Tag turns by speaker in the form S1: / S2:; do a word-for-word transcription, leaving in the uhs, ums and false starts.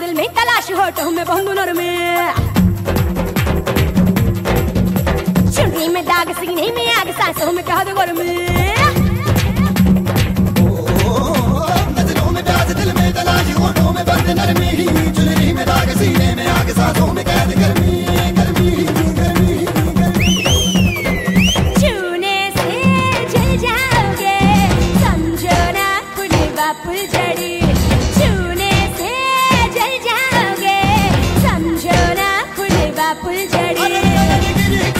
S1: दिल में तलाश होठों में बंधु नर में, चुनरी में दाग सीने में आग सांसों में कहा दो गर्मी, नजरों में प्यास दिल में तलाश होठों में बंद नरमी, चुनरी में दाग सीने में आग सांसों में कैद गर्मी गर्मी गर्मी गर्मी। छूने से जल जाओगे समझो ना खुलवा फुलझड़ी, छूने से जल जाओगे समझो ना खुलवा फुलझड़ी।